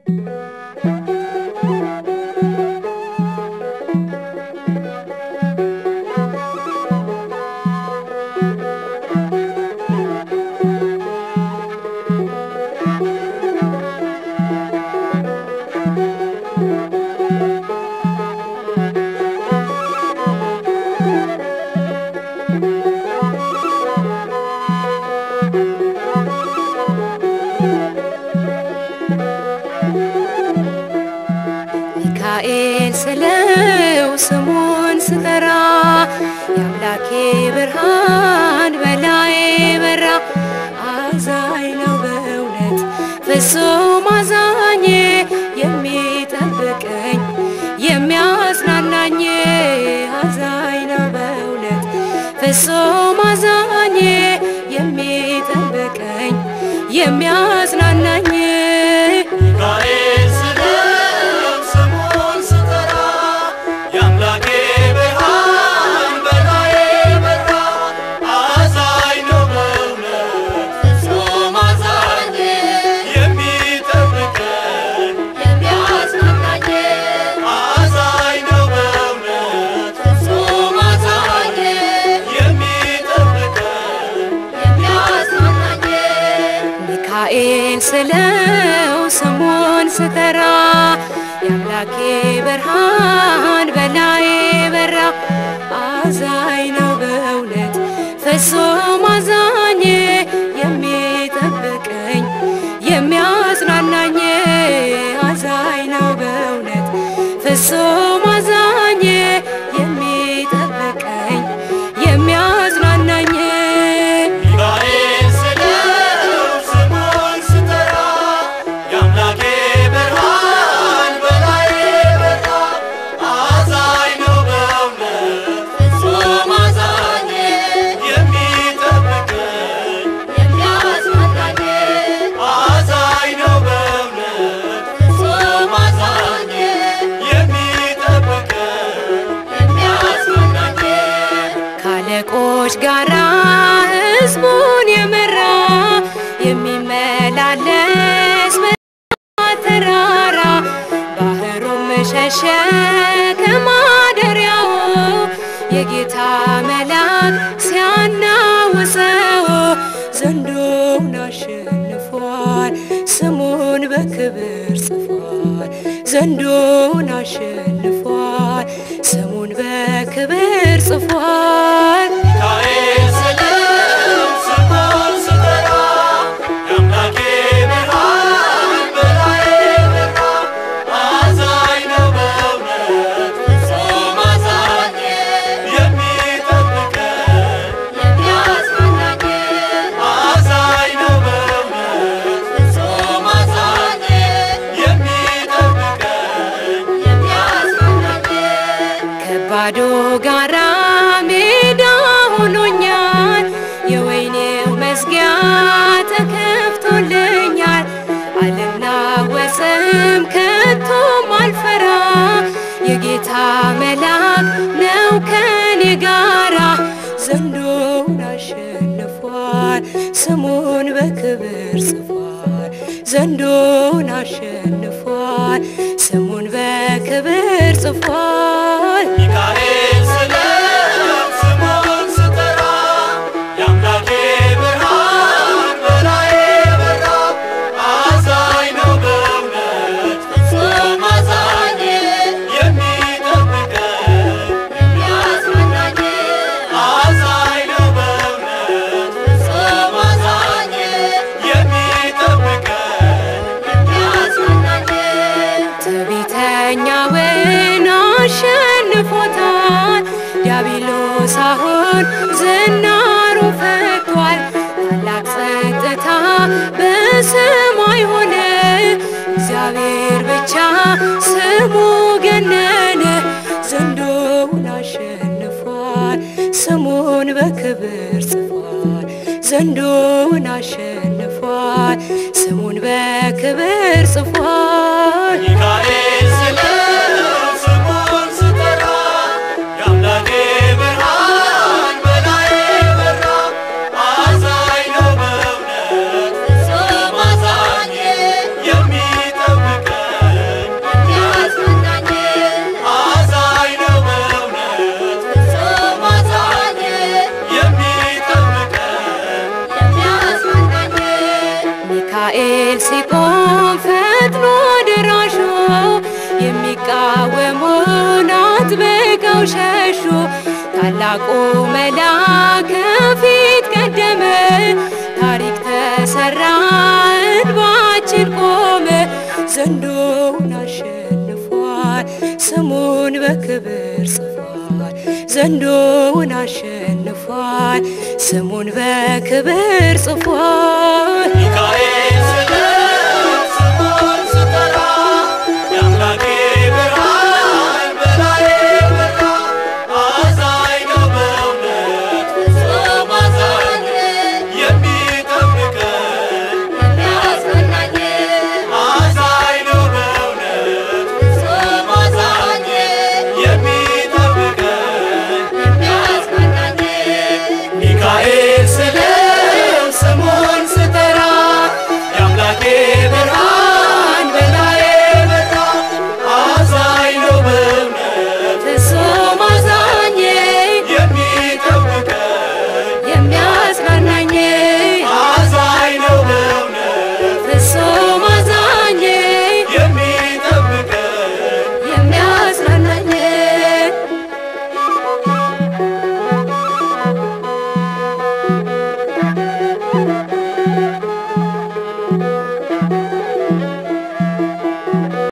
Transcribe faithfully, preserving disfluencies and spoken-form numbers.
ስለው ስሙን ስጠራ ያምላኬ ብርሃን በላዬ በራ አዛኝ ነው በእውነት ፍጹም አዛኝ የሚጠብቀኝ የሚያጽናናኝ አዛኝ ነው በእውነት ፍጹም አዛኝ የሚጠብቀኝ የሚያጽናናኝ ስለው ስሙን ስጠራ ያምላኬ ብርሃን በላዬ በራ አዛኝ ነው በእውነት ፍጹም አዛኝ የሚጠብቀኝ የሚያጽናናኝ አዛኝ ነው በእውነት ፍጹም አዛኝ የሚጠብቀኝ የሚያጽናናኝ ጋራ ህዝቡን የመራ የሚመላለስ በተራራ ባህሩም ሸሸ ከማደሪያው የጌታ መልአክ ሲያናውፀው ዘንዶውን አሸንፏል ስሙን በክብር ጽፏል ዘንዶውን አሸንፏል ስሙን በክብር ጽፏል ባዶ ጋራ ሜዳ ሆኖኛል የወይኔው መዝጊያ ተከፍቶልኛል አልናወጽም ከቶም አልፈራ የጌታ መልአክ ነው ከኔ ጋራ ዘንዶውን አሸንፏል ስሙን በክብር ጽፏል ዘንዶውን አሸንፏል ስሙን በክብር ጽፏል ትዕቢተኛውን አሸንፎታል ዲያብሎስ አሁን ዝናሩን ፈቷል ታላቅ ጸጥታ በሰማይ ሆነ እግዚአብሔር ብቻ ስሙ ገነነ ዘንዶውን አሸንፏል ስሙን በክብር ጽፏል ዘንዶውን አሸንፏል ስሙን በክብር ጽፏል የሚጠብቀኝ ሚካኤል ሲቆም ፈጥኖ ደራሹ የሚቃወሙን አጥብቀው ሸሹ። ታላቁ መልአክ ከፊት ቀደመ ታሪክ ተሰራ እንባችን ቆመ። ዘንዶውን አሸንፏል ስሙን በክብር ጽፏል። ዘንዶውን አሸንፏል ስሙን በክብር ጽፏል።